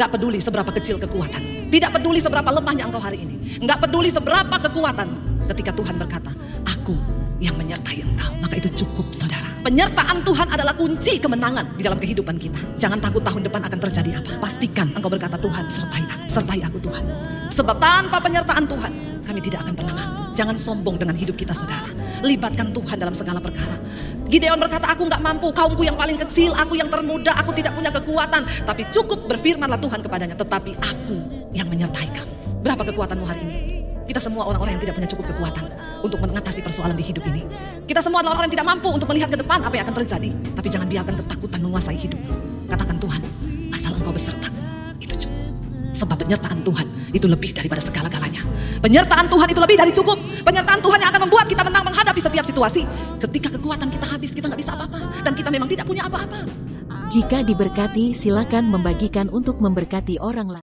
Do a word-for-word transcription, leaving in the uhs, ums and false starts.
Nggak peduli seberapa kecil kekuatan. Tidak peduli seberapa lemahnya engkau hari ini. Nggak peduli seberapa kekuatan. Ketika Tuhan berkata, aku yang menyertai engkau, maka itu cukup saudara. Penyertaan Tuhan adalah kunci kemenangan di dalam kehidupan kita. Jangan takut tahun depan akan terjadi apa. Pastikan engkau berkata, Tuhan sertai aku, sertai aku Tuhan. Sebab tanpa penyertaan Tuhan, kami tidak akan pernah mampu. Jangan sombong dengan hidup kita saudara. Libatkan Tuhan dalam segala perkara. Gideon berkata, aku gak mampu, kaumku yang paling kecil, aku yang termuda, aku tidak punya kekuatan. Tapi cukup berfirmanlah Tuhan kepadanya, tetapi aku yang menyertai kamu. Berapa kekuatanmu hari ini? Kita semua orang-orang yang tidak punya cukup kekuatan untuk mengatasi persoalan di hidup ini. Kita semua adalah orang yang tidak mampu untuk melihat ke depan apa yang akan terjadi. Tapi jangan biarkan ketakutan menguasai hidupmu. Katakan, Tuhan, asal engkau besertaku, itu cukup. Sebab penyertaan Tuhan itu lebih daripada segala-galanya. Penyertaan Tuhan itu lebih dari cukup. Penyertaan Tuhan yang akan membuat kita menang menghadapi setiap situasi. Ketika kekuatan kita habis, kita gak bisa apa-apa. Dan kita memang tidak punya apa-apa. Jika diberkati, silakan membagikan untuk memberkati orang lain.